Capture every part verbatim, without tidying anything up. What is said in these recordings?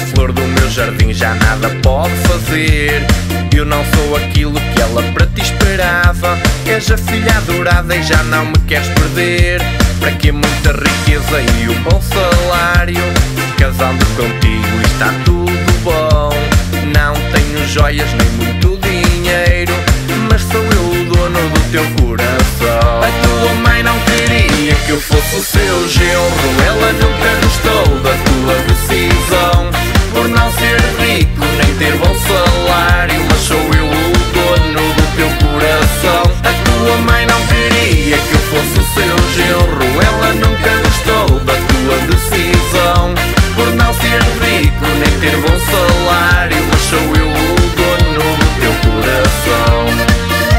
flor do meu jardim já nada pode fazer. Eu não sou aquilo que ela para ti esperava. És a filha adorada e já não me queres perder. Para que muita riqueza e um bom salário? Casando contigo está tudo bom. Não tenho joias nem muito dinheiro, mas sou eu o dono do teu coração. A tua mãe não queria que eu fosse o seu genro. Ela nunca gostou da tua decisão por não ser rico nem ter bom salário, mas sou eu o dono do teu coração. A tua mãe não queria que eu fosse o seu genro. Ela nunca gostou da tua decisão por não ser rico nem ter bom salário, mas sou eu o dono do teu coração.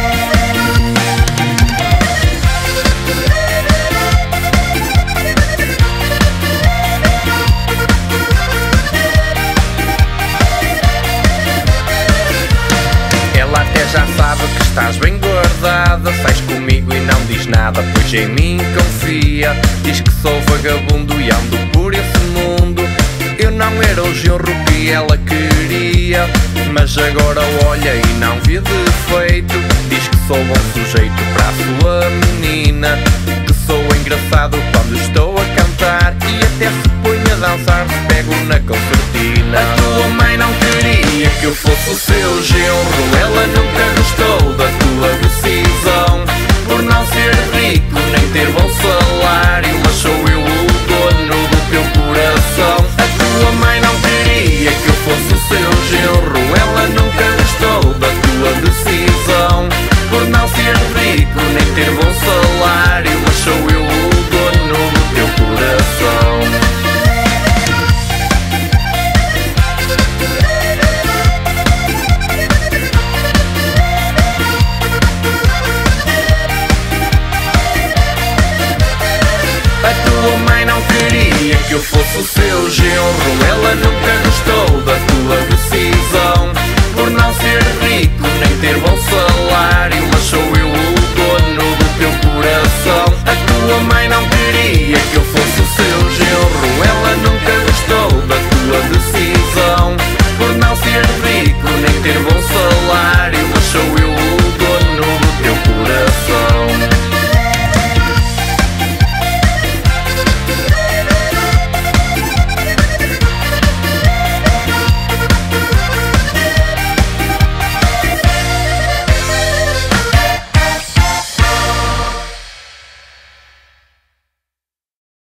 Ela até já sabe que estás bem guardada. Sais comigo e não diz nada, pois em mim confia. Diz que sou vagabundo e ando por esse mundo. Eu não era o genro que ela queria, mas agora olha e não vê defeito. Diz que sou bom sujeito para a sua menina, que sou engraçado quando estou a cantar e até se põe a dançar se pego na concertina. A tua mãe não queria que eu fosse o seu genro. Ela nunca gostou da tua decisão por não ser rico nem ter bom salário, mas sou eu o dono do teu coração. A tua mãe não queria que eu fosse o seu genro. Ela nunca gostou da tua decisão por não ser rico nem ter bom salário, mas sou eu o dono do teu coração. A tua mãe não queria que eu fosse o seu genro. Ela nunca gostou da tua decisão por não ser rico nem ter bom salário, mas sou eu o dono do teu coração. A tua mãe não queria que eu fosse o seu genro. Ela nunca gostou da tua decisão por não ser rico nem ter bom